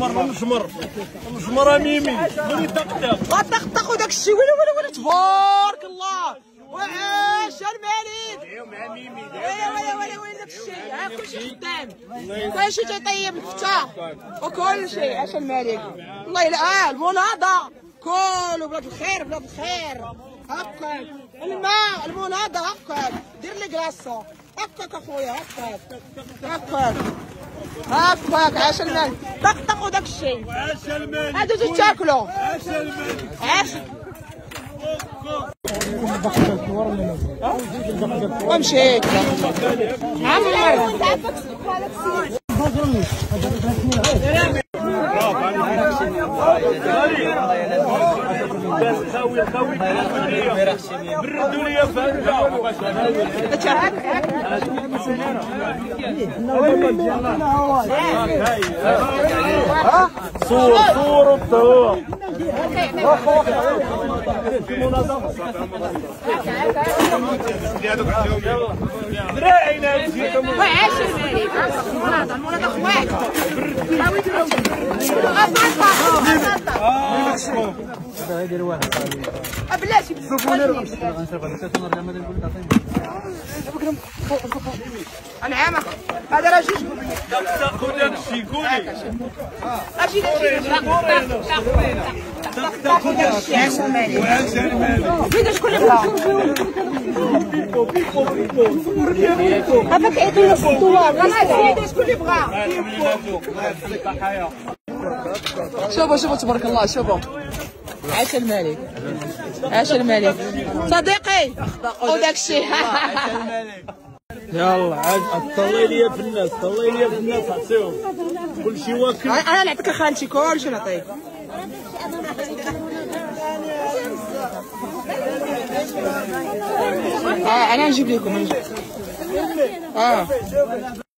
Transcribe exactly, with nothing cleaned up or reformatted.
مجمر مجمر مجمر ميمي ولي طقطق طقطق وداك الشيء ويلي ويلي ويلي تبارك الله وعاش الملك مع ميمي ويلي ويلي ويلي ويلي داك الشيء ها كلشي خدام كلشي تيطيب الفتة وكل شيء عاش الملك والله الا اه المناضة كلوا بلاد الخير بلاد الخير هكاك الماء المناضة هكاك دير لي كلاصة هكاك اخويا هكاك هكاك هكاك عاش الملك طقطقوا داك الشيء عاش الملك هادو تاكلوا عاش الملك عاش ومشيت عمر خاوي خاوي بردوا لي صور صور الطهور وعاش الملك المناضة المناضة خوات بلاتي العام هذا راه جوج طقطق داك الشيء قولي اجي طقطق داك الشيء عاش الملك وعاش الملك فين شكون اللي بغا بيبو بيبو بيبو هذاك عيطوا الصوار راه شكون اللي بغا شوفوا شوفوا تبارك الله شوفوا عاش الملك عاش الملك صديقي وداك الشيء يلا عاد طلعي لي في الناس طلعي لي في الناس عطيهم كلشي واكل انا نعطيك خالتي كلشي نعطيك اه انا نجيب لكم اه